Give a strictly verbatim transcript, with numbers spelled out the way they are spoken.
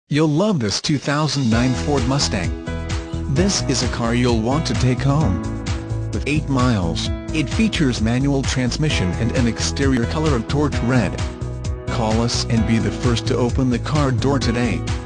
You'll love this two thousand nine Ford Mustang. This is a car you'll want to take home. With eight miles, it features manual transmission and an exterior color of torch red. Call us and be the first to open the car door today.